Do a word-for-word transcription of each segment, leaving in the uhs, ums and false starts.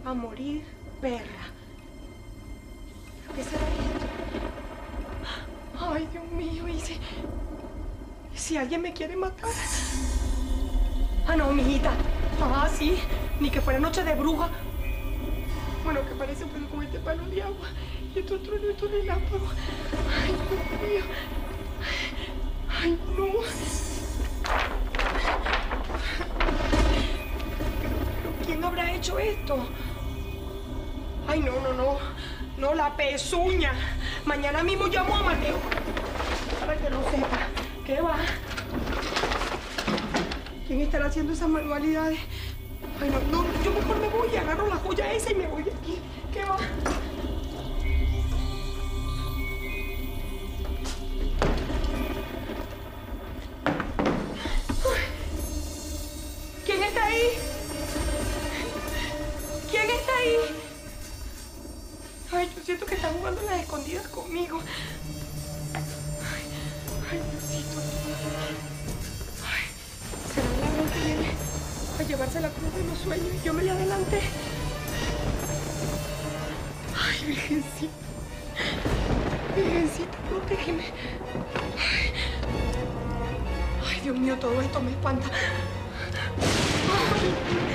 a morir perra. ¿Qué será esto? Ay, Dios mío, ¿y si, si alguien me quiere matar? Ah, no, mijita. Ah, sí, ni que fuera noche de bruja. Bueno, que parece un poco con este palo de agua. Y estos truenos y estos relámpagos. Ay, Dios mío. Ay, no. Pero, pero, ¿quién habrá hecho esto? Ay, no, no, no. No, la pezuña. Mañana mismo llamo a Mateo. Para que lo sepa. ¿Qué va? ¿Quién estará haciendo esas manualidades? Ay, no, no, yo mejor me voy y agarro la joya esa y me voy de aquí. ¿Qué va? ¿Quién está ahí? ¿Quién está ahí? Ay, yo siento que están jugando las escondidas conmigo. Ay, ay, Diosito. Ay, será el ladrón que viene a llevarse la cruz de los sueños y yo me le adelanté. Ay, Virgencita. Virgencita, protégeme. Ay, ay, Dios mío, todo esto me espanta. Ay.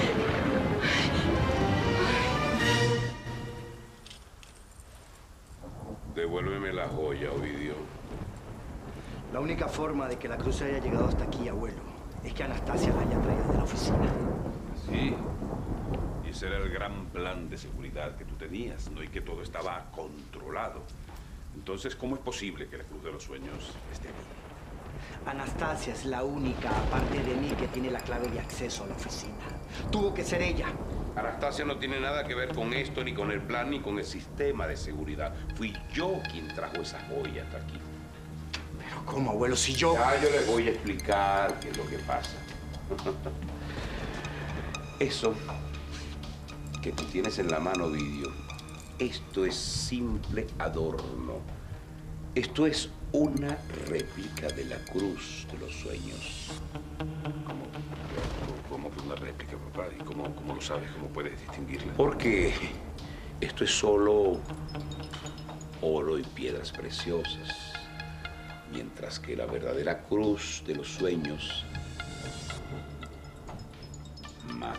Devuélveme la joya, Ovidio. La única forma de que la cruz haya llegado hasta aquí, abuelo, es que Anastasia la haya traído de la oficina. Sí. Y ese era el gran plan de seguridad que tú tenías, ¿no? Y que todo estaba controlado. Entonces, ¿cómo es posible que la Cruz de los Sueños esté aquí? Anastasia es la única, aparte de mí, que tiene la clave de acceso a la oficina. Tuvo que ser ella. Anastasia no tiene nada que ver con esto, ni con el plan, ni con el sistema de seguridad. Fui yo quien trajo esa joya hasta aquí. Pero ¿cómo, abuelo? Si yo... Ya yo les voy a explicar qué es lo que pasa. Eso que tú tienes en la mano, Ovidio, esto es simple adorno. Esto es una réplica de la Cruz de los Sueños. ¿Cómo, cómo que una réplica, papá? ¿Y cómo, cómo lo sabes? ¿Cómo puedes distinguirla? Porque esto es solo oro y piedras preciosas, mientras que la verdadera Cruz de los Sueños mata.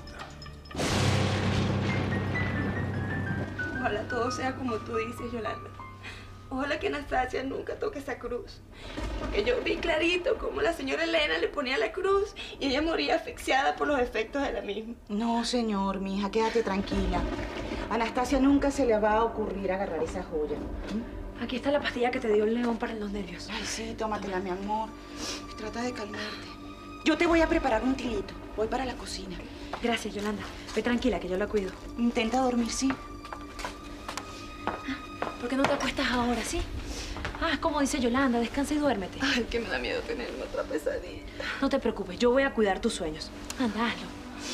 Ojalá todo sea como tú dices, Yolanda. Ojalá que Anastasia nunca toque esa cruz. Porque yo vi clarito cómo la señora Elena le ponía la cruz y ella moría asfixiada por los efectos de la misma. No, señor, mija, quédate tranquila. A Anastasia nunca se le va a ocurrir agarrar esa joya. Aquí está la pastilla que te dio el león para los nervios. Ay, sí, tómatela, mi amor. Trata de calmarte. Yo te voy a preparar un tilito. Voy para la cocina. Gracias, Yolanda. Ve tranquila, que yo la cuido. Intenta dormir, sí. ¿Por qué no te acuestas ahora, sí? Ah, como dice Yolanda, descansa y duérmete. Ay, que me da miedo tener otra pesadilla. No te preocupes, yo voy a cuidar tus sueños. Anda, hazlo.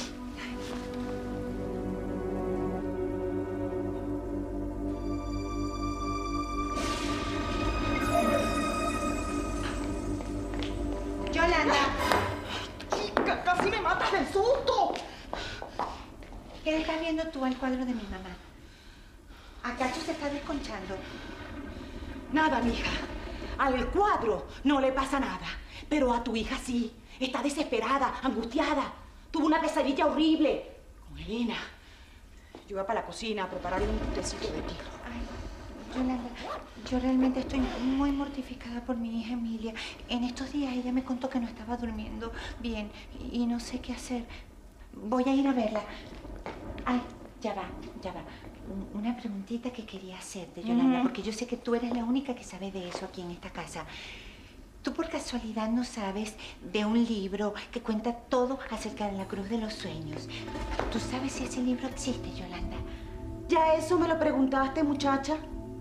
Yolanda. Chica, casi me matas del susto. ¿Qué estás viendo tú al cuadro de mi mamá? ¿Acaso se está desconchando? Nada, mija. Al cuadro no le pasa nada. Pero a tu hija sí. Está desesperada, angustiada. Tuvo una pesadilla horrible. Con Elena. Yo iba para la cocina a prepararle un tecito de té. Ay, Yolanda, yo realmente estoy muy mortificada por mi hija Emilia. En estos días ella me contó que no estaba durmiendo bien y no sé qué hacer. Voy a ir a verla. Ay, ya va, ya va. Una preguntita que quería hacerte, Yolanda, mm. porque yo sé que tú eres la única que sabe de eso aquí en esta casa. ¿Tú por casualidad no sabes de un libro que cuenta todo acerca de la Cruz de los Sueños? ¿Tú sabes si ese libro existe, Yolanda? ¿Ya eso me lo preguntaste, muchacha?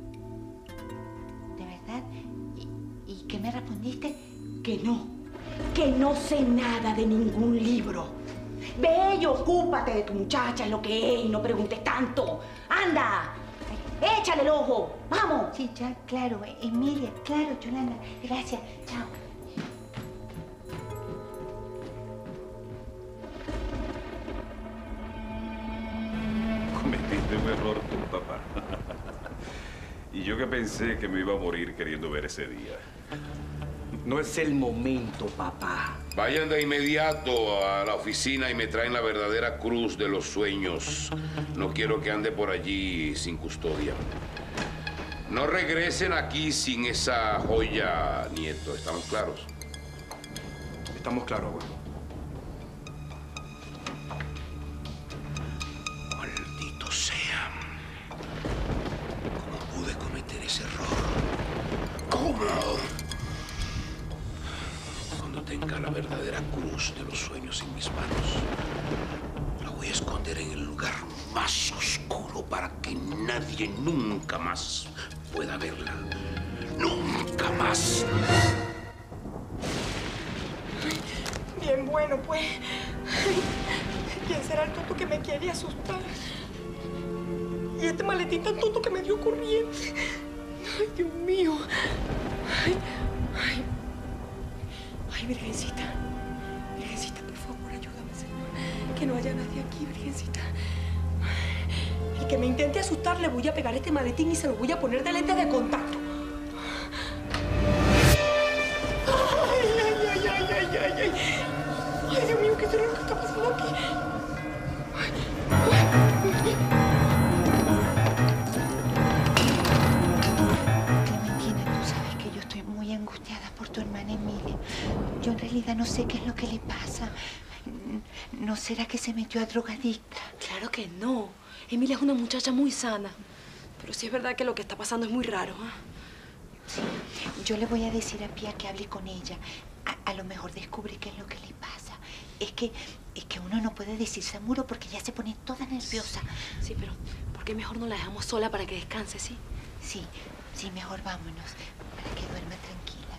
¿De verdad? ¿Y, y qué me respondiste? Que no, que no sé nada de ningún libro. Ve y ocúpate de tu muchacha, es lo que es, y no preguntes tanto. ¡Anda! Ay, échale el ojo, vamos. Sí, ya, claro, Emilia, claro, Yolanda. Gracias, chao. Cometí error tú, papá. Y yo que pensé que me iba a morir queriendo ver ese día. No es el momento, papá. Vayan de inmediato a la oficina y me traen la verdadera cruz de los sueños. No quiero que ande por allí sin custodia. No regresen aquí sin esa joya, nieto. ¿Estamos claros? Estamos claros, abuelo. Maldito sea. ¿Cómo pude cometer ese error? ¿Cómo? Cuando tenga la verdadera cruz de los sueños en mis manos, la voy a esconder en el lugar más oscuro para que nadie nunca más pueda verla. ¡Nunca más! Bien, bueno, pues. ¿Quién será el tonto que me quiere asustar? Y este maletín tan tonto que me dio corriente. Ay, Dios mío. Ay, ay. Ay, Virgencita. Virgencita, por favor, ayúdame, Señor. Que no haya nadie aquí, Virgencita. El que me intente asustar, le voy a pegar este maletín y se lo voy a poner de lente de contacto. Ay, ay, ay, ay, ay, ay, ay. Ay, Dios mío, ¿qué será lo que está pasando aquí? Ay, Clementina, tú sabes que yo estoy muy angustiada por tu hermana Emilia. Yo en realidad no sé qué es lo que le pasa. ¿No será que se metió a drogadicta? Claro que no. Emilia es una muchacha muy sana. Pero sí es verdad que lo que está pasando es muy raro, ¿eh? Sí, yo le voy a decir a Pía que hable con ella. A, a lo mejor descubre qué es lo que le pasa. Es que, es que uno no puede decirse a Muro porque ya se pone toda nerviosa. Sí, pero ¿por qué mejor no la dejamos sola para que descanse, sí? Sí, sí, mejor vámonos para que duerma tranquila.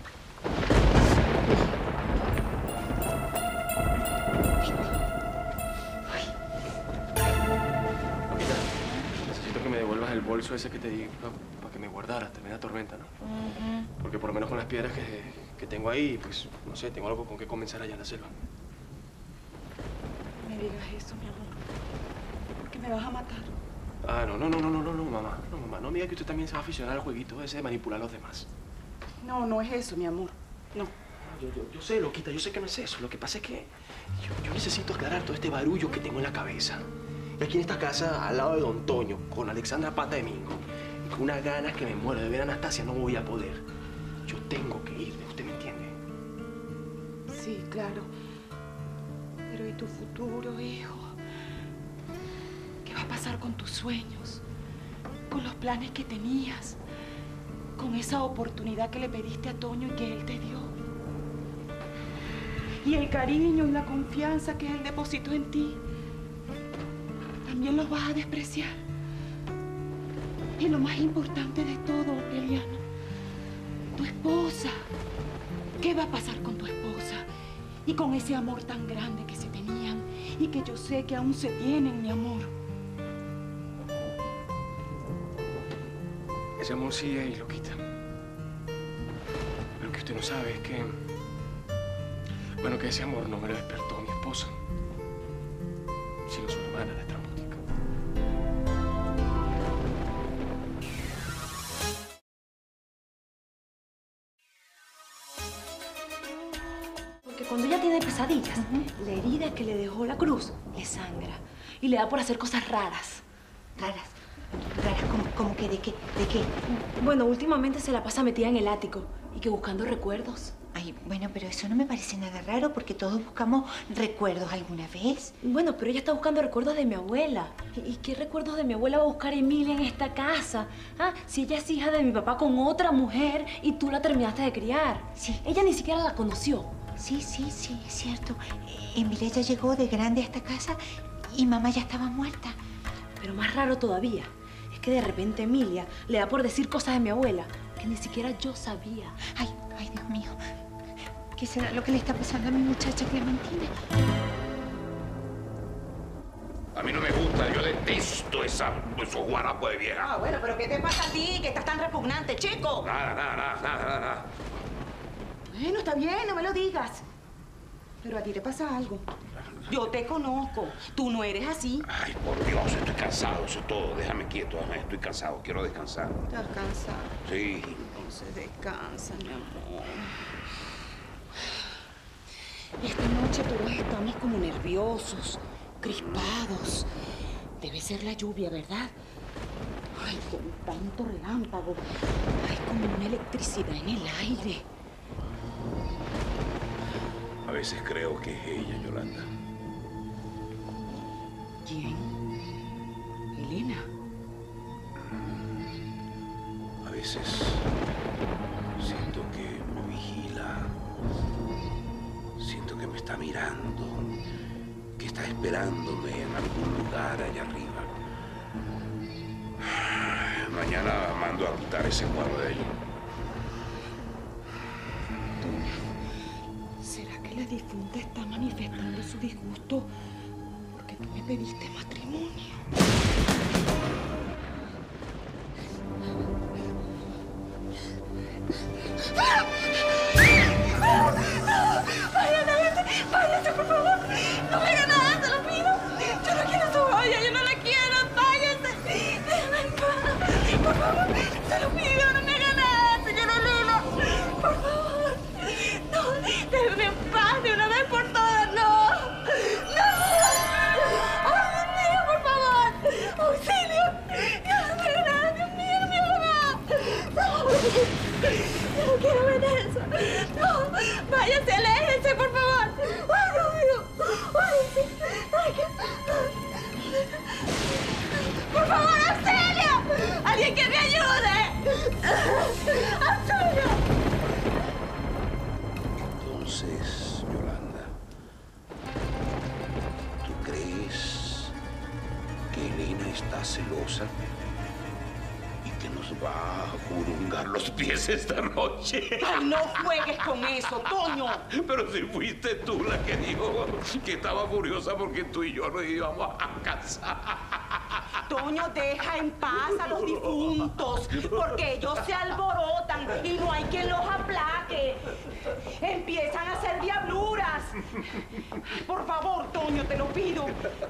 Loquita, necesito que me devuelvas el bolso ese que te di para que me guardaras. Tremenda tormenta, ¿no? Uh-huh. Porque por lo menos con las piedras que, que tengo ahí, pues, no sé, tengo algo con que comenzar allá en la selva. No me digas eso, mi amor. Porque me vas a matar. Ah, no, no, no, no, no, no, no, mamá. No, mamá, no me diga que usted también se va a aficionar al jueguito ese de manipular a los demás. No, no es eso, mi amor. No. Yo, yo, yo sé, loquita, yo sé que no es eso. Lo que pasa es que yo, yo necesito aclarar todo este barullo que tengo en la cabeza. Y aquí en esta casa, al lado de Don Toño, con Alexandra Pata de Mingo, y con unas ganas que me muero de ver a Anastasia, no voy a poder. Yo tengo que irme, ¿usted me entiende? Sí, claro. Pero ¿y tu futuro, hijo? ¿Qué va a pasar con tus sueños? Con los planes que tenías. Con esa oportunidad que le pediste a Toño y que él te dio. Y el cariño y la confianza que él depositó en ti. También los vas a despreciar. Y lo más importante de todo, Eliana, tu esposa. ¿Qué va a pasar con tu esposa? Y con ese amor tan grande que se tenían y que yo sé que aún se tienen, mi amor. Ese amor sigue ahí, loquita. Lo que usted no sabe es que... Bueno, que ese amor no me lo despertó mi esposa, sino su hermana, la estrambótica. Porque cuando ella tiene pesadillas, uh-huh, la herida que le dejó la cruz le sangra y le da por hacer cosas raras. ¿Raras? ¿Raras? ¿Cómo, cómo que de qué? ¿De qué? Bueno, últimamente se la pasa metida en el ático y que buscando recuerdos. Ay, bueno, pero eso no me parece nada raro porque todos buscamos recuerdos alguna vez. Bueno, pero ella está buscando recuerdos de mi abuela. ¿Y, y qué recuerdos de mi abuela va a buscar Emilia en esta casa? Ah, si ella es hija de mi papá con otra mujer y tú la terminaste de criar. Sí. Ella ni siquiera la conoció. Sí, sí, sí, es cierto. Emilia ya llegó de grande a esta casa y mamá ya estaba muerta. Pero más raro todavía es que de repente Emilia le da por decir cosas de mi abuela que ni siquiera yo sabía. Ay, ay, Dios mío. ¿Qué será lo que le está pasando a mi muchacha Clementina? A mí no me gusta, yo detesto esa, esos guarapos de vieja. Ah, bueno, pero ¿qué te pasa a ti? Que estás tan repugnante, chico. Nada, nada, nada, nada, nada. Bueno, está bien, no me lo digas. Pero a ti te pasa algo. Yo te conozco. Tú no eres así. Ay, por Dios, estoy cansado, eso es todo. Déjame quieto, déjame, estoy cansado, quiero descansar. ¿Estás cansado? Sí. Entonces descansa, mi amor. Esta noche todos estamos como nerviosos, crispados. Debe ser la lluvia, ¿verdad? Ay, con tanto relámpago. Hay como una electricidad en el aire. A veces creo que es ella, Yolanda. ¿Quién? ¿Elena? A veces siento que me vigila, siento que me está mirando, que está esperándome en algún lugar allá arriba. Mañana mando a quitar ese cuadro de ella. ¿Será que la difunta está manifestando su disgusto porque tú me pediste matrimonio? Váyase, váyase, por favor. No me haga nada, te lo pido. Yo no quiero su joya, yo no la quiero. Váyase. Déjame en paz. Por favor, te lo pido, no me haga nada, señora Elena. Por favor. No, déjame en paz de una vez por todas, no. No. Ay, Dios mío, por favor. Auxilio. Yo no me haga nada, Dios mío, no me haga nada. No. Yo no quiero ver eso. No. Váyase, aléjese, por favor. Ay, Dios mío. Ay, sí. Ay, qué... Por favor, auxilio. Alguien que me ayude. Auxilio. Entonces, Yolanda, ¿tú crees que Elena está celosa y que nos va a jurungar los pies esta noche? Ay, no juegues con eso, Toño. Pero si fuiste tú la que dijo que estaba furiosa porque tú y yo nos íbamos a casar. Toño, deja en paz a los difuntos, porque ellos se alborotan y no hay quien los aplaque. Empiezan a hacer diabluras. Por favor, Toño, te lo pido.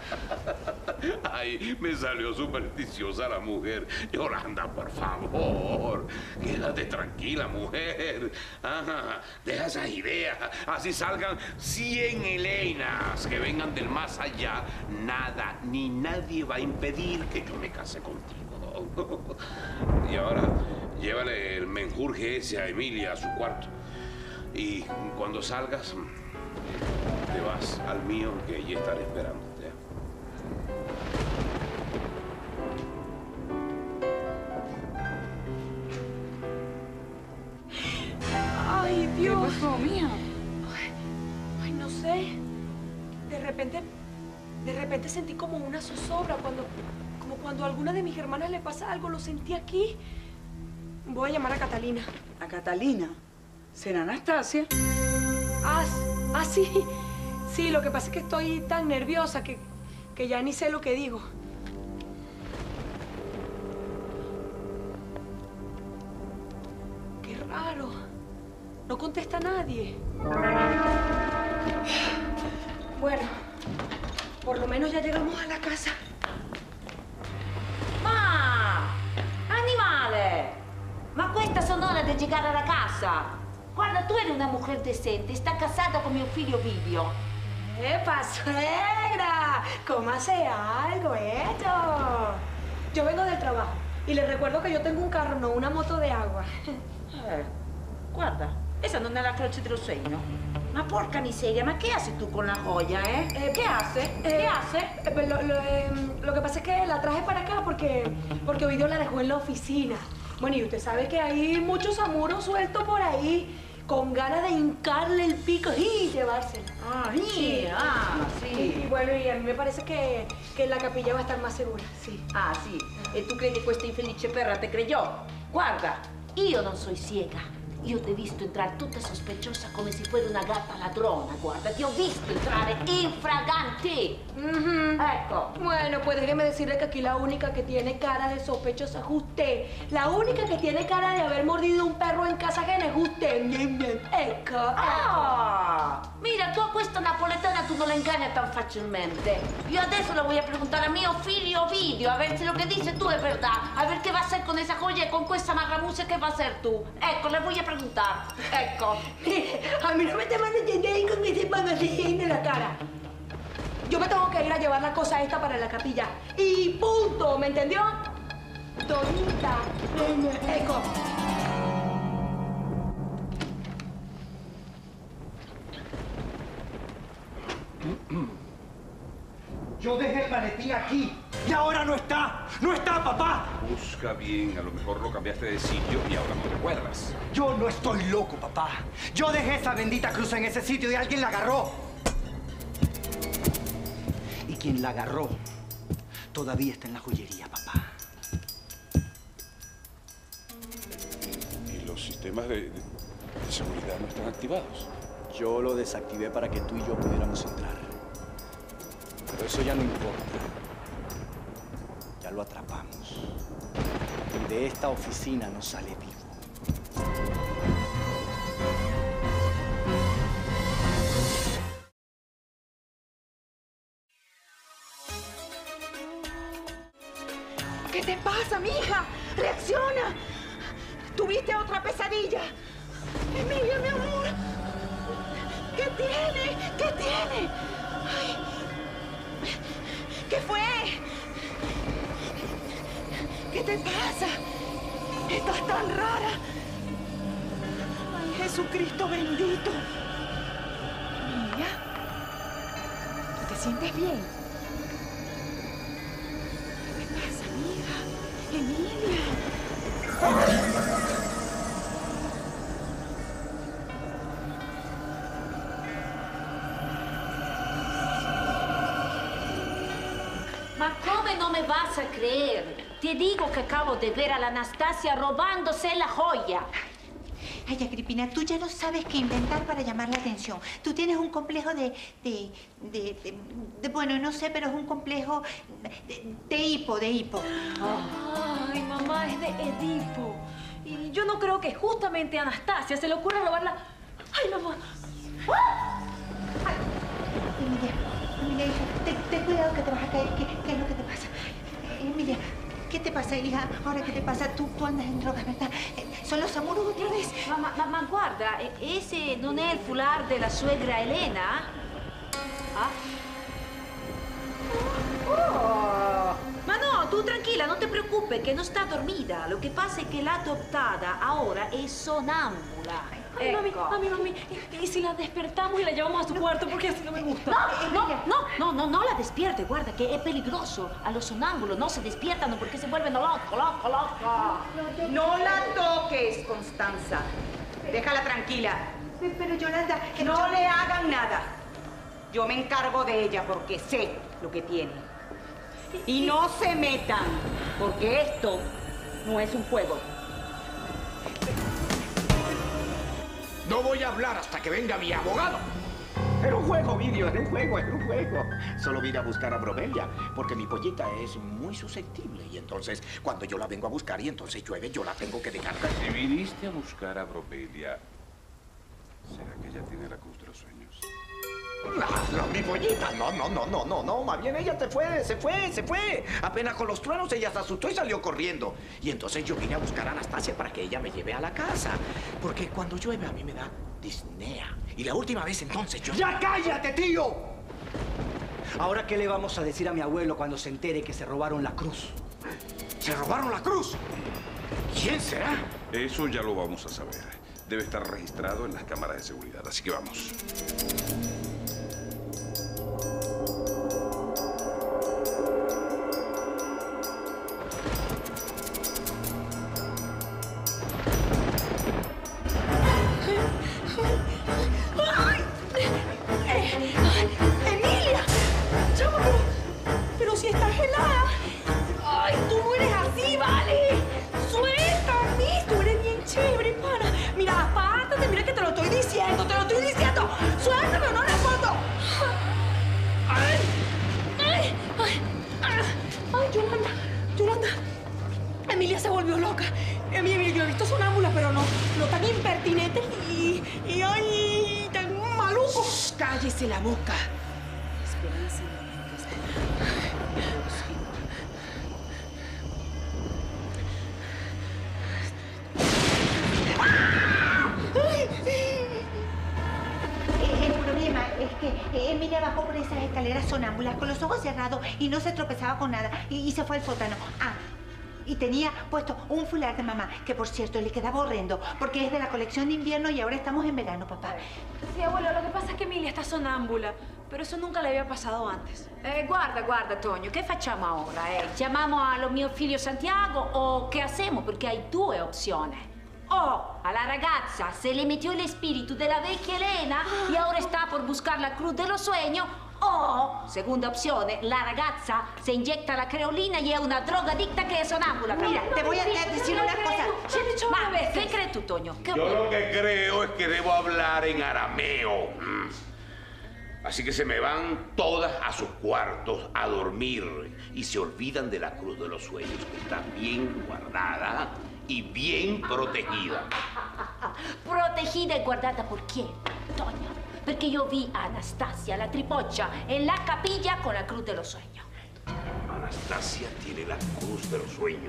Ay, me salió supersticiosa la mujer. Yolanda, por favor, quédate tranquila, mujer. Ajá, deja esas ideas. Así salgan cien Elenas que vengan del más allá. Nada ni nadie va a impedir que yo me case contigo. Y ahora, llévale el menjurje ese a Emilia a su cuarto. Y cuando salgas, te vas al mío, que allí estaré esperándote. Ay, Dios. ¿Qué pasó, mía? Ay, ay, no sé. De repente, de repente sentí como una zozobra cuando, como cuando a alguna de mis hermanas le pasa algo, lo sentí aquí. Voy a llamar a Catalina. ¿A Catalina? ¿Será Anastasia? Ah, ah, sí. Sí, lo que pasa es que estoy tan nerviosa que, que ya ni sé lo que digo. Qué raro. No contesta nadie. Bueno, por lo menos ya llegamos a la casa. Ma! Animale! Ma questa sono ore di giocare alla casa. Guarda, tu eri una mujer decente, sta casata con mio figlio Livio. ¡Epa, suegra! Cómase algo, esto. Yo vengo del trabajo y les recuerdo que yo tengo un carro, no una moto de agua. Eh, guarda, esa non è la croce dello segno. Ma porca miseria, ma che haces tú con la joya, eh? Eh, ¿Qué hace? eh, ¿Qué hace? eh, pues lo, lo, eh, lo que pasa es que la traje para acá porque, porque Ovidio la dejó en la oficina. Bueno, y usted sabe que hay muchos amuros sueltos por ahí, con ganas de hincarle el pico y llevársela. Ah, sì, ah, sì. Y bueno, y a mí me parece que, que la capilla va a estar más segura, sí. Ah, sì. E tu credi questa infelice perra te creyó? Guarda, io non sono ciega. Io ti ho visto entrare tutta sospecciosa come se fuera una gatta ladrona, guarda, ti ho visto entrare infragante. Ujú. Ecco. Bueno, pues déjeme decirle que aquí la única que tiene cara de sospechosa es usted. La única que tiene cara de haber mordido un perro en casa ajena es usted. Bien, bien. Ecco. Ah, mira, tu a questa napoletana tu non la inganni tan facilmente. Io adesso le voy a preguntar a mio figlio Ovidio a ver si lo que dice tú es verdad. A ver qué va a hacer con esa joya y con questa marramucia que va a hacer tú. Ecco, le voy a preguntar. Ecco. A mí no me está mandando ahí con ese panacín en la cara. Yo me tengo que ir a llevar la cosa esta para la capilla. Y punto, ¿me entendió? Donita. Ecco. Yo dejé el maletín aquí y ahora no está. ¡No está, papá! Busca bien, a lo mejor lo cambiaste de sitio y ahora no recuerdas. Yo no estoy loco, papá. Yo dejé esa bendita cruz en ese sitio y alguien la agarró. Y quien la agarró todavía está en la joyería, papá. ¿Y los sistemas de, de- de seguridad no están activados? Yo lo desactivé para que tú y yo pudiéramos entrar. Pero eso ya no importa. Ya lo atrapamos. Y de esta oficina no sale vivo. ¿Qué te pasa, mija? ¡Reacciona! ¿Tuviste otra pesadilla? Emilia, mi amor. ¿Qué tiene? ¿Qué tiene? Ay. ¿Qué fue? ¿Qué te pasa? Estás tan rara. Ay, Jesucristo bendito. Emilia, ¿tú te sientes bien? ¿Qué te pasa, mija? Emilia. Ma come non me vas a creer? Ti digo que acabo de ver a la Anastasia robándose la joya. Ay, Agripina, tú ya no sabes qué inventar para llamar la atención. Tú tienes un complejo de... de... de... de- de- bueno, no sé, pero es un complejo de, de hipo, de hipo. Ay, mamá, es de Edipo. Y yo no creo que justamente a Anastasia se le ocurra robarla. Ay, mamá. Emilia, Emilia, hija, ten, ten cuidado que te vas a caer. ¿Qué, qué es lo que te pasa? Eh, Emilia, ¿qué te pasa, hija? Ahora, ¿qué te pasa? Tú, tú andas en drogas, ¿verdad? Eh, ¿Son los amuros otra vez? Ma, ma, ma, ma guarda, e- ese non è il foulard della suegra Elena? Ah? Oh. Ma no, tú tranquila, no te preocupes, que no está dormida. Lo que pasa es que la adoptada ahora es sonámbula. Ay, mami, Ecco. mami, mami. ¿Y, y si la despertamos y la llevamos a su cuarto? Porque así no me gusta. No, no, no, no, no, no la despierte, guarda que es peligroso. A los sonámbulos no se despiertan porque se vuelven locos, locos, locos. No la toques, Constanza. Déjala tranquila. Pe- Pero, Yolanda... que No yo- le hagan nada. Yo me encargo de ella porque sé lo que tiene. Y no se metan, porque esto no es un juego. No voy a hablar hasta que venga mi abogado. Era un juego, Vidio, era un juego, era un juego. Solo vine a buscar a Bromelia, porque mi pollita es muy susceptible. Y entonces, cuando yo la vengo a buscar y entonces llueve, yo la tengo que dejar. Si viniste a buscar a Bromelia, ¿será que ella tiene la cruz de los sueños? No, no, mi pollita, no, no, no, no, no, no, más bien ella se fue, se fue, se fue. Apenas con los truenos ella se asustó y salió corriendo. Y entonces yo vine a buscar a Anastasia para que ella me lleve a la casa. Porque cuando llueve a mí me da disnea. Y la última vez entonces yo... ¡Ya cállate, tío! Ahora, ¿qué le vamos a decir a mi abuelo cuando se entere que se robaron la cruz? ¿Se robaron la cruz? ¿Quién será? Eso ya lo vamos a saber. Debe estar registrado en las cámaras de seguridad, así que vamos. ¡Emilia! Chamo, pero, pero si estás helada. ¡Ay, tú no eres así, vale! ¡Suéltame! Tú eres bien chévere, pana. Mira, pana. Yolanda, Yolanda. Emilia se volvió loca. Emilia, yo he visto sonámbulas, pero no, no tan impertinentes y, y, ay, tan malucos. Cállese la boca. Esperanza en El problema es que Emilia bajó por esas escaleras sonámbulas con los ojos cerrados y no se tropezaba con nada y, y se fue al sótano. Ah, y tenía puesto un fular de mamá, que por cierto le quedaba horrendo, porque es de la colección de invierno y ahora estamos en verano, papá. Sí, abuelo, lo que pasa es que Emilia está sonámbula, pero eso nunca le había pasado antes. Eh, guarda, guarda, Tonio, che facciamo ora? Eh? Chiamiamo allo mio figlio Santiago o che facciamo? Perché hai due opzioni. O alla ragazza se le metió el espíritu de la vecchia Elena y ahora está por buscar la cruz de los sueños. O, segunda opzione, la ragazza se inyecta la creolina y es una drogadicta que es sonámbula. Mira, te voy a decir una cosa. Ma, ¿qué crees tú, Toño? ¿Qué Yo lo que creo es que debo hablar en arameo. Mm. Así que se me van todas a sus cuartos a dormir y se olvidan de la cruz de los sueños, que está bien guardada y bien protegida. Protegida y guardada por quién, Toño? Perché io vi a Anastasia, la tripoccia, en la capilla con la cruz de los sueños. Anastasia tiene la cruz de los sueños.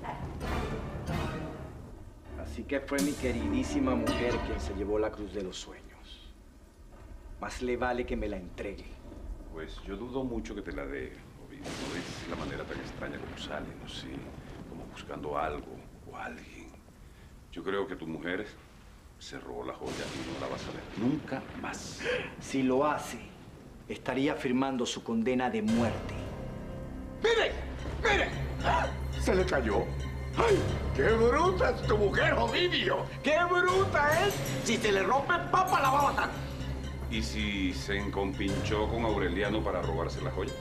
Así que fue mi queridísima mujer quien se llevó la cruz de los sueños. Más le vale que me la entregue. Pues yo dudo mucho que te la dé, Ovidio. No es la manera tan extraña como sale, no sé, como buscando algo o alguien. Yo creo que tu mujer se robó la joya y no la vas a ver nunca más. Si lo hace, estaría firmando su condena de muerte. ¡Mire! ¡Mire! ¡Ah! Se le cayó. ¡Ay! ¡Qué bruta es tu mujer, Ovidio! ¡Qué bruta es! Si se le rompe el papa, la va a matar. ¿Y si se encompinchó con Aureliano para robarse la joya?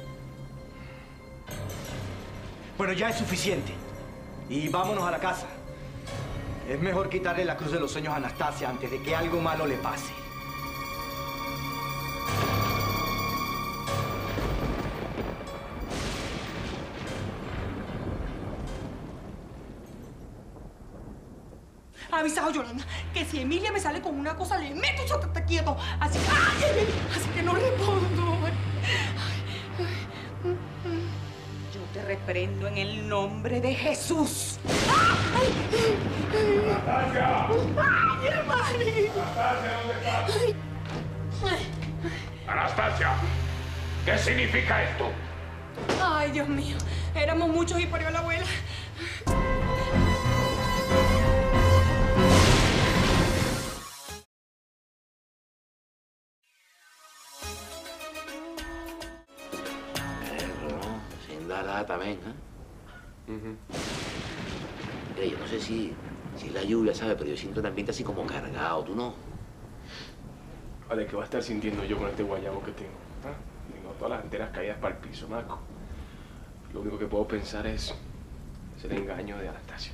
Bueno, ya es suficiente. Y vámonos a la casa. Es mejor quitarle la cruz de los sueños a Anastasia antes de que algo malo le pase. Ha avisado Yolanda que si Emilia me sale con una cosa, le meto su tata quieto. Así que, ¡ay! Así que no respondo. Yo te reprendo en el nombre de Jesús. ¡Anastasia! ¡Ay, hermano! ¡Anastasia, ¿dónde estás? ¡Anastasia! ¿Qué significa esto? Ay, Dios mío. Éramos muchos y parió la abuela. También, ¿eh? Uh-huh. Mira, yo no sé si, si es la lluvia, ¿sabes? Pero yo siento un ambiente así como cargado, ¿tú no? Vale, ¿qué va a estar sintiendo yo con este guayabo que tengo? ¿Ah? Tengo todas las antenas caídas para el piso, Marco. Lo único que puedo pensar es, es el engaño de Anastasia.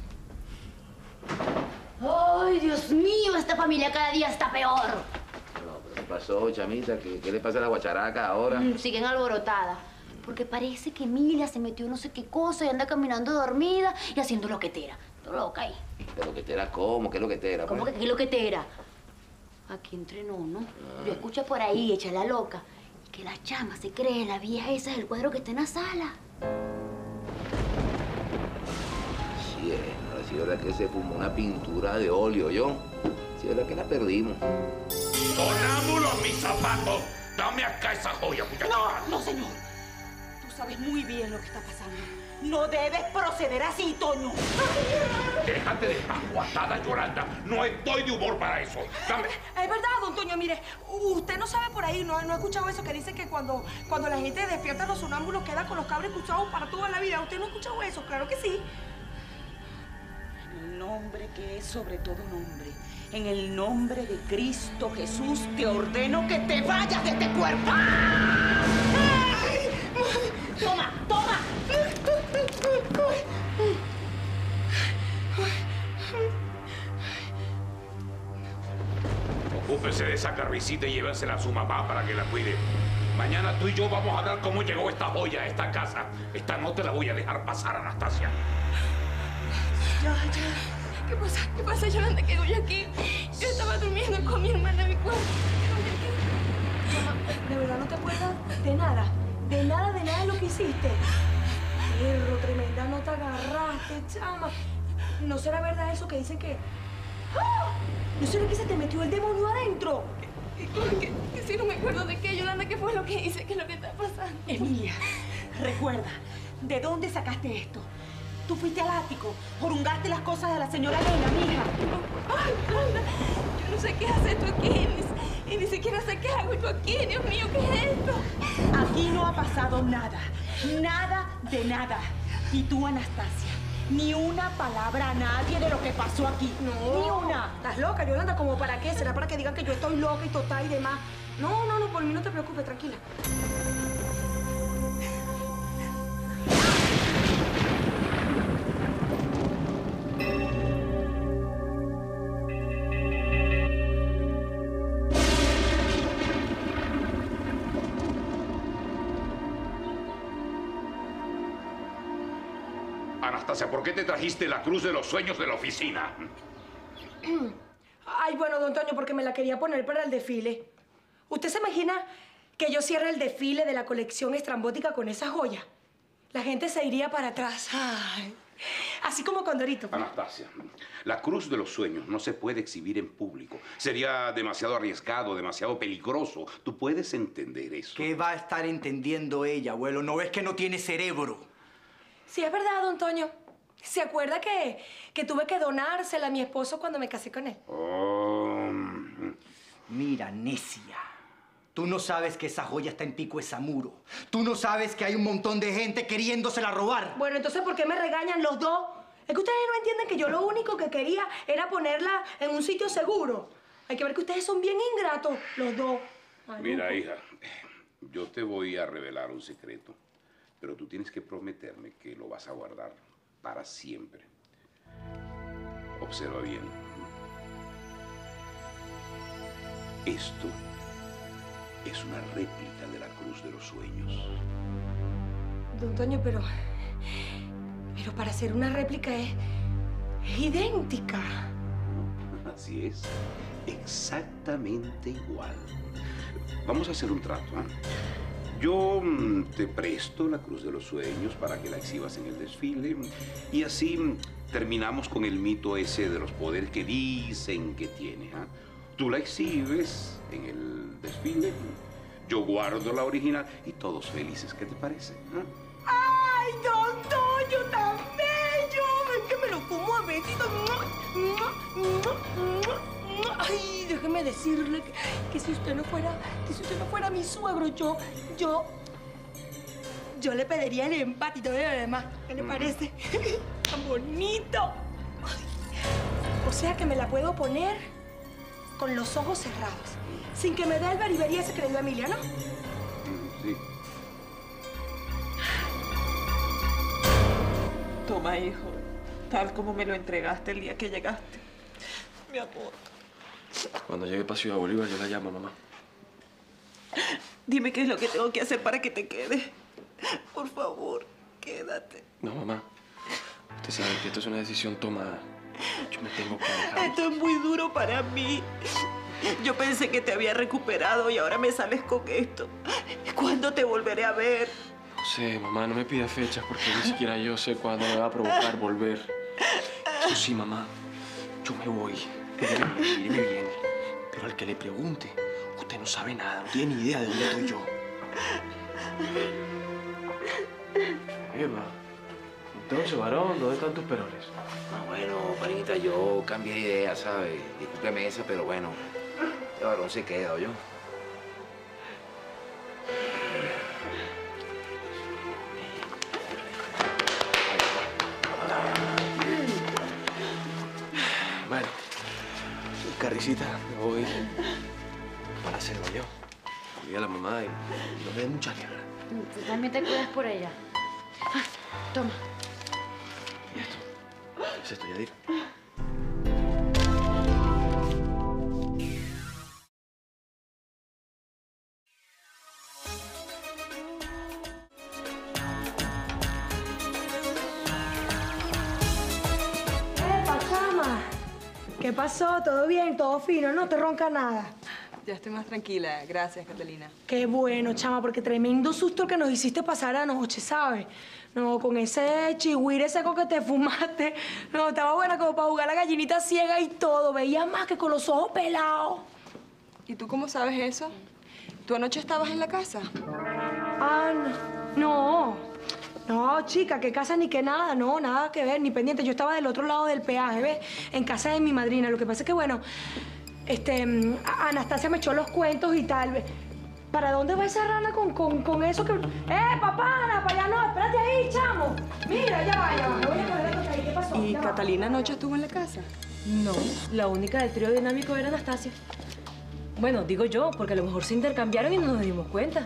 ¡Ay, Dios mío! Esta familia cada día está peor. No, pero ¿qué pasó, chamita? ¿Qué, qué le pasa a la guacharaca ahora? Mm, siguen alborotadas. Porque parece que Emilia se metió no sé qué cosa y anda caminando dormida y haciendo loquetera. Todo loca ahí. ¿Pero loquetera cómo? ¿Qué loquetera? ¿Cómo pues? que qué loquetera? Aquí entrenó, ¿no? Ah. Yo escucho por ahí, echa la loca. Y que la chama se cree la vieja esa del cuadro que está en la sala. Sí, es. Ahora sí es verdad que se fumó una pintura de óleo, ¿yo? Sí es verdad que la perdimos. ¡Sonámbulo mis zapatos! ¡Dame acá esa joya, muchacha! No, no, señor. Sabes muy bien lo que está pasando. No debes proceder así, Toño. Déjate de pajuatada, Yolanda. No estoy de humor para eso. Dame. Es verdad, don Toño. Mire, usted no sabe por ahí, no, no ha escuchado eso que dice que cuando, cuando la gente despierta los sonámbulos queda con los cabros escuchados para toda la vida. ¿Usted no ha escuchado eso? Claro que sí. En el nombre que es sobre todo nombre, en el nombre de Cristo Jesús, te ordeno que te vayas de este cuerpo. Toma, toma. Ocúpese de esa carricita y llévensela a su mamá para que la cuide. Mañana tú y yo vamos a ver cómo llegó esta joya a esta casa. Esta no te la voy a dejar pasar, Anastasia. Ya, ya. ¿Qué pasa? ¿Qué pasa, Yolanda? ¿Qué hago yo aquí? Yo estaba durmiendo con mi hermana en mi cuarto. ¿Qué hago yo aquí? Chama, ¿de verdad no te acuerdas de nada? De nada, de nada de lo que hiciste. Perro, tremenda nota agarraste, chama. ¿No será verdad eso que dicen que... ¡Ah! ¿No será que se te metió el demonio adentro? Que, que si no me acuerdo de qué, Yolanda, ¿qué fue lo que hice? ¿Qué es lo que está pasando? Emilia, recuerda, ¿de dónde sacaste esto? Tú fuiste al ático, jorungaste las cosas de la señora Elena, mija. Ay, Yolanda, yo no sé qué haces tú aquí, ni, y ni siquiera sé qué hago yo aquí. Dios mío, ¿qué es esto? Aquí no ha pasado nada, nada de nada. Y tú, Anastasia, ni una palabra a nadie de lo que pasó aquí. No. Ni una. ¿Estás loca, Yolanda? ¿Cómo para qué? ¿Será para que digan que yo estoy loca y total y demás? No, no, no, por mí no te preocupes, tranquila. Anastasia, ¿por qué te trajiste la cruz de los sueños de la oficina? Ay, bueno, don Toño, porque me la quería poner para el desfile. ¿Usted se imagina que yo cierre el desfile de la colección estrambótica con esa joya? La gente se iría para atrás. Ay. Así como Condorito. Anastasia, la cruz de los sueños no se puede exhibir en público. Sería demasiado arriesgado, demasiado peligroso. ¿Tú puedes entender eso? ¿Qué va a estar entendiendo ella, abuelo? ¿No ves que no tiene cerebro? Sí, es verdad, don Toño. ¿Se acuerda que, que tuve que donársela a mi esposo cuando me casé con él? Oh. Mira, necia. Tú no sabes que esa joya está en Pico de Zamuro. Tú no sabes que hay un montón de gente queriéndosela robar. Bueno, entonces, ¿por qué me regañan los dos? Es que ustedes no entienden que yo lo único que quería era ponerla en un sitio seguro. Hay que ver que ustedes son bien ingratos, los dos. Ay, Mira, no. hija, yo te voy a revelar un secreto, pero tú tienes que prometerme que lo vas a guardar para siempre. Observa bien. Esto es una réplica de la cruz de los sueños. Don Toño, pero... Pero para hacer una réplica es... es idéntica. Así es. Exactamente igual. Vamos a hacer un trato, ¿eh? Yo mm, te presto la cruz de los sueños para que la exhibas en el desfile y así mm, terminamos con el mito ese de los poderes que dicen que tiene. ¿eh? Tú la exhibes en el desfile, yo guardo la original y todos felices. ¿Qué te parece? ¿eh? ¡Ay, don Toño, tan bello! Ven que me lo como a besitos. Ay, déjeme decirle que, que si usted no fuera, que si usted no fuera mi suegro, yo, yo, yo le pediría el empatito de lo demás. ¿Qué le parece? Tan bonito. Ay, o sea que me la puedo poner con los ojos cerrados, sin que me dé el beriberi ese que le dio a Emilia, ¿no? Sí. Toma, hijo, tal como me lo entregaste el día que llegaste. Mi amor. Cuando llegue para Ciudad Bolívar, yo la llamo, mamá. Dime qué es lo que tengo que hacer para que te quedes. Por favor, quédate. No, mamá. Usted sabe que esto es una decisión tomada. Yo me tengo que alejar. Esto es muy duro para mí. Yo pensé que te había recuperado y ahora me sales con esto. ¿Cuándo te volveré a ver? No sé, mamá, no me pida fechas porque ni siquiera yo sé cuándo me va a provocar volver. Eso sí, mamá, yo me voy. Míreme bien, míreme bien. Pero al que le pregunte, usted no sabe nada, no tiene ni idea de dónde estoy yo. Eva, entonces, varón, ¿dónde están tus peroles? Ah, bueno, panita, yo cambié de idea, ¿sabes? Discúlpeme esa, pero bueno, el varón se queda, ¿oyó? Bueno, Carricita, me voy para hacerlo yo. Cuida a la mamá y no me dé mucha guerra. Tú también te cuidas por ella. Ah, toma. ¿Y esto? ¿Qué es esto, Yadir? ¿Qué pasó? ¿Todo bien? ¿Todo fino? ¿No te ronca nada? Ya estoy más tranquila. Gracias, Catalina. Qué bueno, chama, porque tremendo susto que nos hiciste pasar anoche, ¿sabes? No, con ese chihuire seco que te fumaste. No, estaba buena como para jugar a la gallinita ciega y todo. Veía más que con los ojos pelados. ¿Y tú cómo sabes eso? ¿Tú anoche estabas en la casa? Ah, no. No, chica, qué casa ni qué nada. No, nada que ver, ni pendiente. Yo estaba del otro lado del peaje, ¿ves? En casa de mi madrina. Lo que pasa es que, bueno, este, Anastasia me echó los cuentos y tal. ¿Para dónde va esa rana con, con, con eso que...? ¡Eh, papá! Ana, para allá no! ¡Espérate ahí, chamo! Mira, ya va, ya va. Me voy a poner la ahí. ¿Qué pasó? ¿Y Ya Catalina anoche estuvo en la casa? No, la única del trío dinámico era Anastasia. Bueno, digo yo, porque a lo mejor se intercambiaron y no nos dimos cuenta.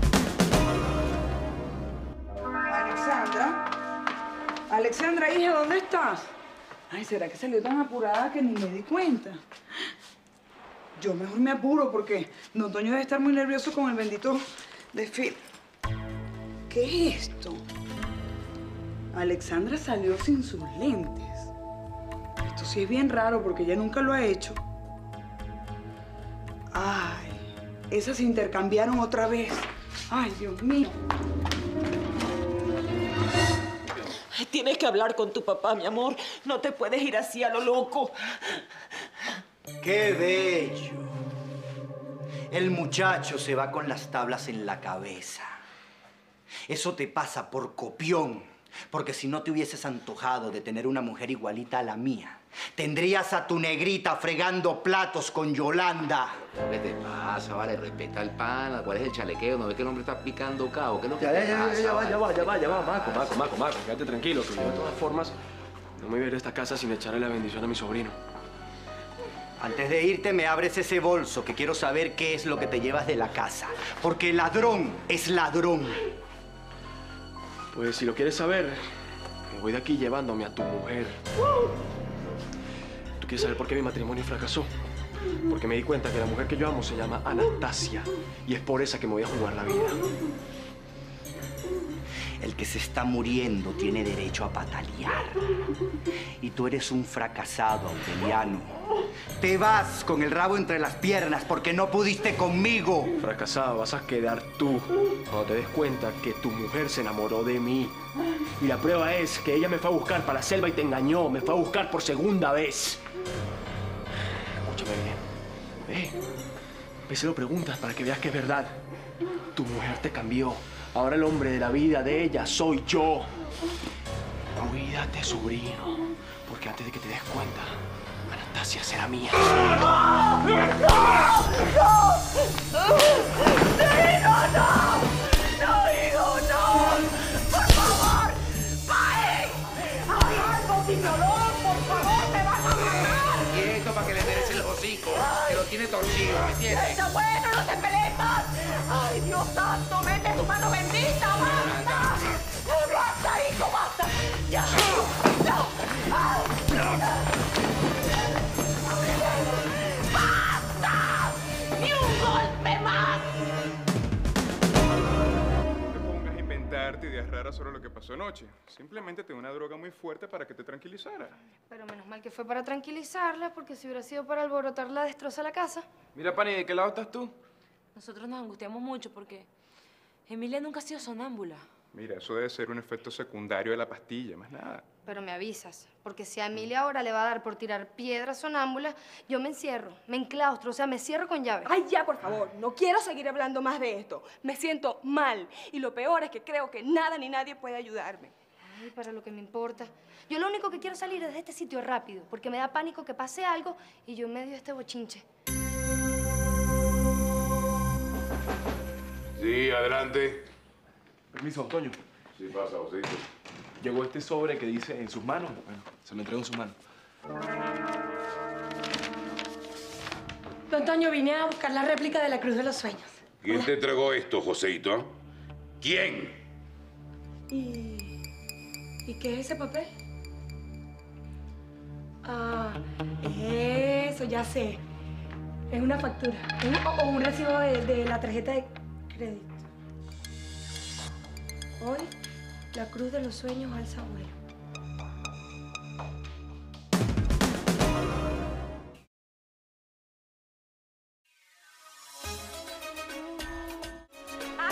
Alexandra. Alexandra, hija, ¿dónde estás? Ay, ¿será que salió tan apurada que ni me di cuenta? Yo mejor me apuro porque don Toño debe estar muy nervioso con el bendito desfile. ¿Qué es esto? Alexandra salió sin sus lentes. Esto sí es bien raro porque ella nunca lo ha hecho. Ay, esas se intercambiaron otra vez. Ay, Dios mío. Ay, tienes que hablar con tu papá, mi amor. No te puedes ir así a lo loco. ¡Qué bello! El muchacho se va con las tablas en la cabeza. Eso te pasa por copión. Porque si no te hubieses antojado de tener una mujer igualita a la mía, tendrías a tu negrita fregando platos con Yolanda. ¿Qué te pasa? Vale, respeta al pana. ¿Cuál es el chalequeo? ¿No ves que el hombre está picando cabo? ¿Qué es lo que Ya, te ya, ya, pasa? ya, va, vale? ya va, ya va, ya va, Maco, Maco, Maco, Maco, quédate tranquilo, que yo de todas formas no me voy a ir de esta casa sin echarle la bendición a mi sobrino. Antes de irte, me abres ese bolso, que quiero saber qué es lo que te llevas de la casa. Porque ladrón es ladrón. Pues si lo quieres saber, me voy de aquí llevándome a tu mujer. ¿Tú quieres saber por qué mi matrimonio fracasó? Porque me di cuenta que la mujer que yo amo se llama Anastasia. Y es por esa que me voy a jugar la vida. El que se está muriendo tiene derecho a patalear. Y tú eres un fracasado, Aureliano. Te vas con el rabo entre las piernas porque no pudiste conmigo. Fracasado, vas a quedar tú cuando te des cuenta que tu mujer se enamoró de mí. Y la prueba es que ella me fue a buscar para la selva y te engañó. Me fue a buscar por segunda vez. Escúchame bien. Ve, ve si lo preguntas para que veas que es verdad. Tu mujer te cambió. Ahora el hombre de la vida de ella soy yo. Cuídate, sobrino, porque antes de que te des cuenta, Anastasia será mía. ¡No! ¡No! ¡No! ¡No, no! ¡No, hijo, no! ¡Por favor! ¡Pare! ¡Haz algo sin dolor! ¡Por favor, me vas a matar! Quieto para que le des el hocico, que lo tiene torcido, ¿me entiendes? ¡Está bueno! ¡No te pelees más! ¡Ay, Dios santo! ¡Mete tu mano bendita! ¡Basta! ¡Basta, hijo! ¡Basta! ¡Ya! ¡No! ¡Ay! ¡Basta! ¡Ni un golpe más! No te pongas a inventarte ideas raras sobre lo que pasó anoche. Simplemente te dio una droga muy fuerte para que te tranquilizara. Pero menos mal que fue para tranquilizarla, porque si hubiera sido para alborotarla, destroza la casa. Mira, Pani, ¿de qué lado estás tú? Nosotros nos angustiamos mucho porque Emilia nunca ha sido sonámbula. Mira, eso debe ser un efecto secundario de la pastilla, más nada. Pero me avisas, porque si a Emilia ahora le va a dar por tirar piedras sonámbulas, yo me encierro, me enclaustro, o sea, me cierro con llave. Ay, ya, por favor, no quiero seguir hablando más de esto. Me siento mal y lo peor es que creo que nada ni nadie puede ayudarme. Ay, para lo que me importa. Yo lo único que quiero salir es de este sitio rápido, porque me da pánico que pase algo y yo en medio de este bochinche. Sí, adelante. Permiso, Toño. Sí, pasa, Josito. Llegó este sobre que dice en sus manos. Bueno, se lo entrego en sus manos. Don Toño, vine a buscar la réplica de la Cruz de los Sueños. ¿Quién te entregó esto, Joseito? ¿Quién? ¿Y, ¿Y qué es ese papel? Ah, eso, ya sé. Es una factura. Un- o, o un recibo de, de la tarjeta de crédito. Hoy, la Cruz de los Sueños alza vuelo.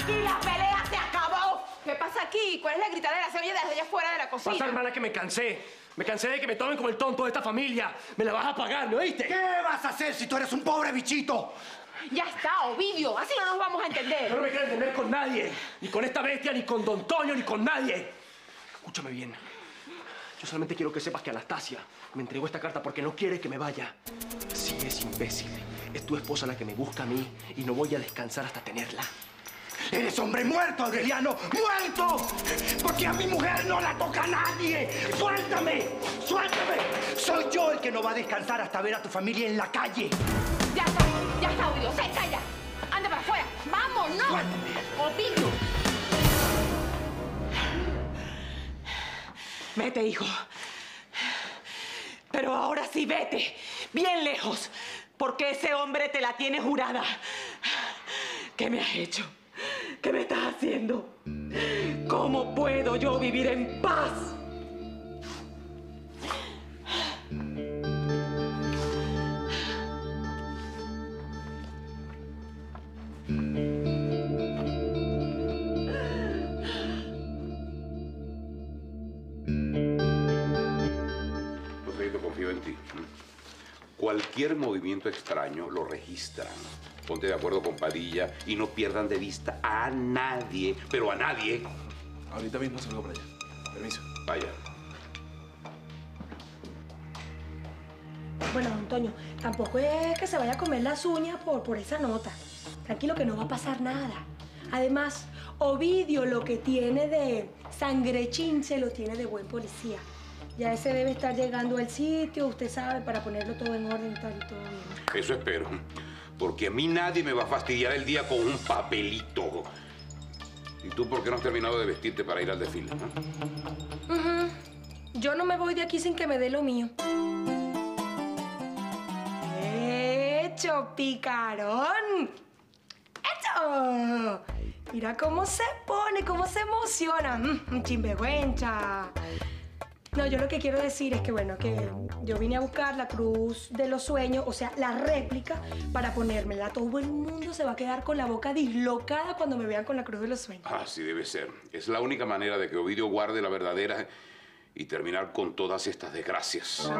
Y la pelea se acabó. ¿Qué pasa aquí? ¿Cuál es la gritadera? Se oye desde allá afuera de la cocina. Pasa, hermana, que me cansé. Me cansé de que me tomen como el tonto de esta familia. Me la vas a pagar, ¿no oíste? ¿Qué vas a hacer si tú eres un pobre bichito? Ya está, Ovidio. Así no nos vamos a entender. Yo no me quiero entender con nadie. Ni con esta bestia, ni con Don Toño, ni con nadie. Escúchame bien. Yo solamente quiero que sepas que Anastasia me entregó esta carta porque no quiere que me vaya. Sí, es imbécil. Es tu esposa la que me busca a mí y no voy a descansar hasta tenerla. ¡Eres hombre muerto, Aureliano! ¡Muerto! Porque a mi mujer no la toca nadie. ¡Suéltame! ¡Suéltame! Soy yo el que no va a descansar hasta ver a tu familia en la calle. Ya está, ya está, Ovidio. ¡Se calla! ¡Anda para afuera! ¡Vámonos! ¡Suéltame! Ovidio. Vete, hijo. Pero ahora sí vete, bien lejos, porque ese hombre te la tiene jurada. ¿Qué me has hecho? ¿Qué me estás haciendo? ¿Cómo puedo yo vivir en paz? Confío en ti. Cualquier movimiento extraño lo registran. Ponte de acuerdo con Padilla y no pierdan de vista a nadie, pero a nadie. Ahorita mismo salgo para allá. Permiso. Vaya. Bueno, Antonio, tampoco es que se vaya a comer las uñas por, por esa nota. Tranquilo que no va a pasar nada. Además, Ovidio lo que tiene de sangre chinche lo tiene de buen policía. Ya ese debe estar llegando al sitio, usted sabe, para ponerlo todo en orden y tal y todo bien. Eso espero, porque a mí nadie me va a fastidiar el día con un papelito. ¿Y tú por qué no has terminado de vestirte para ir al desfile? ¿No? Uh-huh. Yo no me voy de aquí sin que me dé lo mío. ¡Hecho, picarón! ¡Hecho! Mira cómo se pone, cómo se emociona. Mm, chimbehuencha. No, yo lo que quiero decir es que, bueno, que yo vine a buscar la cruz de los sueños, o sea, la réplica, para ponérmela. Todo el mundo se va a quedar con la boca dislocada cuando me vean con la cruz de los sueños. Así debe ser. Es la única manera de que Ovidio guarde la verdadera y terminar con todas estas desgracias.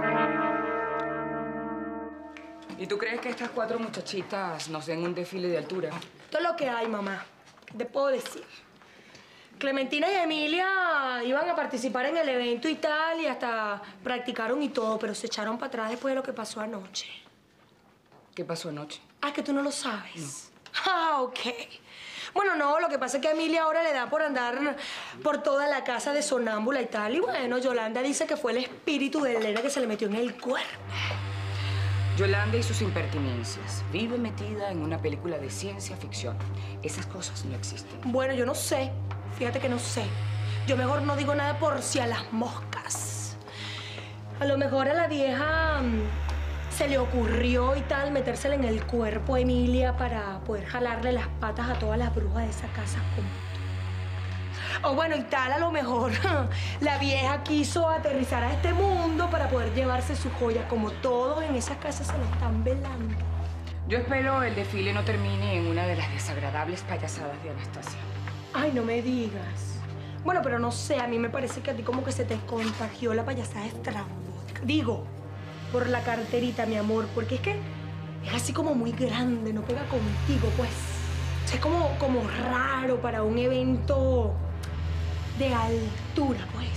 ¿Y tú crees que estas cuatro muchachitas nos den un desfile de altura? Esto es lo que hay, mamá. ¿Qué te puedo decir? Clementina y Emilia iban a participar en el evento y tal, y hasta practicaron y todo, pero se echaron para atrás después de lo que pasó anoche. ¿Qué pasó anoche? Ah, que tú no lo sabes. No. Ah, ok. Bueno, no, lo que pasa es que a Emilia ahora le da por andar por toda la casa de sonámbula y tal, y bueno, Yolanda dice que fue el espíritu de Elena que se le metió en el cuerpo. Yolanda y sus impertinencias. Vive metida en una película de ciencia ficción. Esas cosas no existen. Bueno, yo no sé. Fíjate que no sé. Yo mejor no digo nada por si a las moscas. A lo mejor a la vieja um, se le ocurrió y tal metérsela en el cuerpo a Emilia para poder jalarle las patas a todas las brujas de esa casa junto. O bueno, y tal, a lo mejor la vieja quiso aterrizar a este mundo para poder llevarse su joya, como todos en esas casas se la están velando. Yo espero el desfile no termine en una de las desagradables payasadas de Anastasia. Ay, no me digas. Bueno, pero no sé, a mí me parece que a ti como que se te contagió la payasada estrambótica. Digo, por la carterita, mi amor, porque es que es así como muy grande, no pega contigo, pues. O sea, es como, como raro para un evento de altura, pues.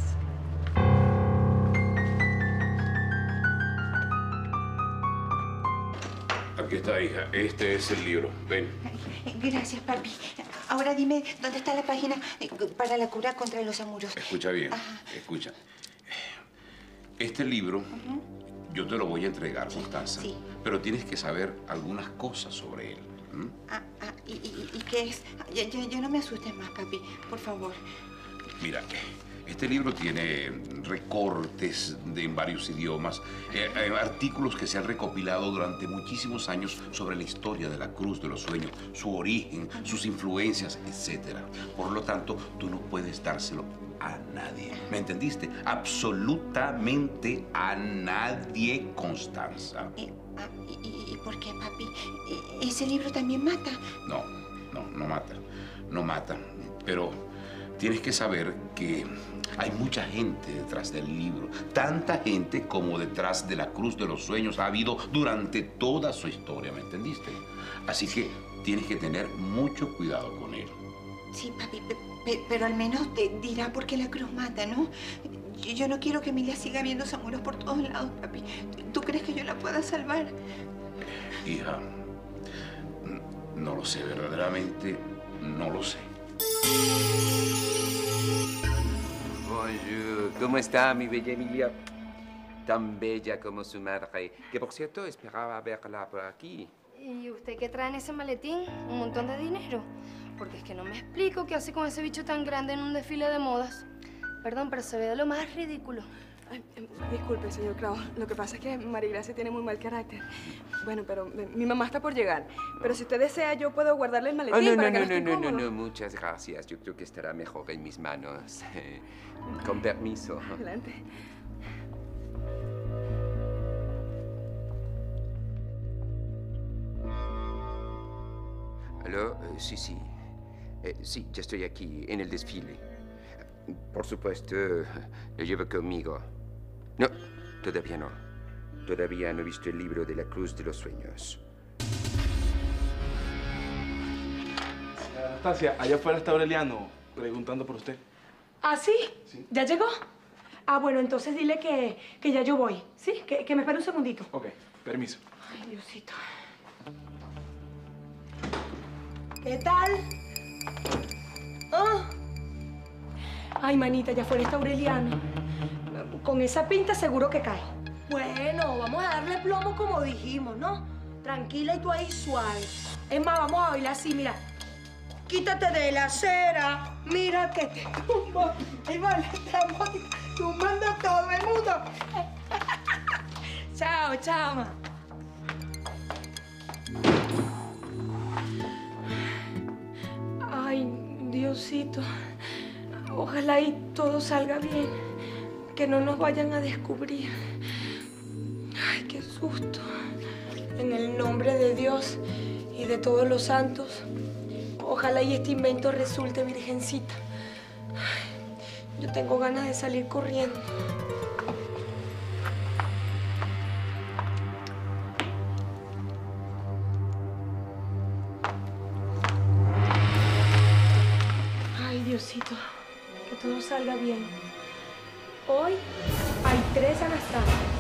Aquí está, hija. Este es el libro. Ven. Gracias, papi. Ahora dime, ¿dónde está la página para la cura contra los amuros? Escucha bien, Ajá. escucha. Este libro, uh-huh. yo te lo voy a entregar, Constanza. Sí. Pero tienes que saber algunas cosas sobre él. ¿Mm? Ah, ah, ¿y, y, ¿y qué es? Ya, ya, ya no me asustes más, papi, por favor. Mira, este libro tiene recortes de, en varios idiomas, eh, eh, artículos que se han recopilado durante muchísimos años sobre la historia de la Cruz de los Sueños, su origen, sus influencias, etcétera. Por lo tanto, tú no puedes dárselo a nadie. ¿Me entendiste? Absolutamente a nadie, Constanza. Eh, ah, y, ¿Y por qué, papi? ¿Ese libro también mata? No, no, no mata. no mata. Pero tienes que saber que hay mucha gente detrás del libro. Tanta gente como detrás de la Cruz de los Sueños ha habido durante toda su historia, ¿me entendiste? Así que tienes que tener mucho cuidado con él. Sí, papi, pe- pe- pero al menos te dirá por qué la cruz mata, ¿no? Yo, yo no quiero que Emilia siga viendo samuros por todos lados, papi. ¿Tú crees que yo la pueda salvar? Hija, no lo sé, verdaderamente no lo sé. Bonjour, ¿cómo está mi bella Emilia? Tan bella como su madre, que por cierto esperaba verla por aquí. ¿Y usted qué trae en ese maletín? ¿Un montón de dinero? Porque es que no me explico qué hace con ese bicho tan grande en un desfile de modas. Perdón, pero se ve de lo más ridículo. Ay, eh, disculpe, señor Clau. Lo que pasa es que María Gracia tiene muy mal carácter. Bueno, pero eh, mi mamá está por llegar. Pero si usted desea, yo puedo guardarle el maletín Oh, no, para no, que no, esté no, no, cómodo. no, muchas gracias. Yo creo que estará mejor en mis manos. Con permiso. Adelante. ¿Aló? Eh, sí, sí. Eh, sí, ya estoy aquí, en el desfile. Por supuesto, lo llevo conmigo. No, todavía no. Todavía no he visto el libro de la Cruz de los Sueños. Anastasia, allá afuera está Aureliano preguntando por usted. ¿Ah, sí? ¿Ya llegó? Ah, bueno, entonces dile que, que ya yo voy, ¿sí? Que, que me espere un segundito. Ok, permiso. Ay, Diosito. ¿Qué tal? Ah. Ay, manita, ya fuera está Aureliano. Con esa pinta seguro que cae. Bueno, vamos a darle plomo como dijimos, ¿no? Tranquila y tú ahí suave. Es más, vamos a bailar así, mira. Quítate de la acera. Mira que te tumbo. Ahí va la trambótica, tumbando a todo el mundo. Chao, chao, ma. Ay, Diosito. Ojalá y todo salga bien. Que no nos vayan a descubrir. Ay, qué susto. En el nombre de Dios y de todos los santos, ojalá y este invento resulte, Virgencita. Ay, yo tengo ganas de salir corriendo. Ay, Diosito, que todo salga bien. Hoy hay tres Anastasias.